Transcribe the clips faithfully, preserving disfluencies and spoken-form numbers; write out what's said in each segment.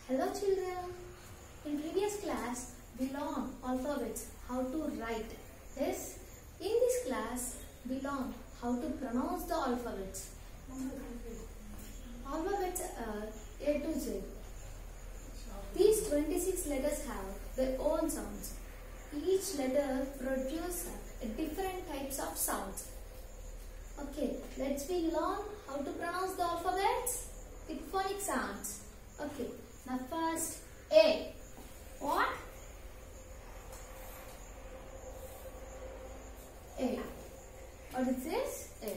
Hello children. In previous class we learned alphabets, how to write. Yes, in this class we learned how to pronounce the alphabets. Alphabets are A to Z. These twenty-six letters have their own sounds. Each letter produces different types of sounds. Okay, let's we learn how to pronounce the alphabets with phonic sounds. Okay, now first A. What? A. What is this? A.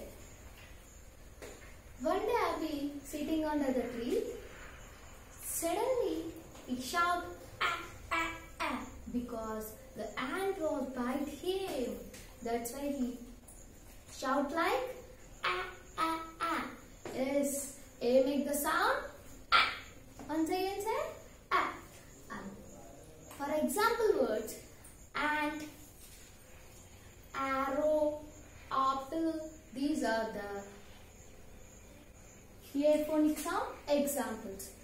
One day I be sitting under the tree. Suddenly he shout ah ah ah because the ant was bite him. That's why he shout like ah ah ah. Yes, A make the sound ah. Once again say ah. And for example words, ant, arrow, apple, these are the here phonic sound examples.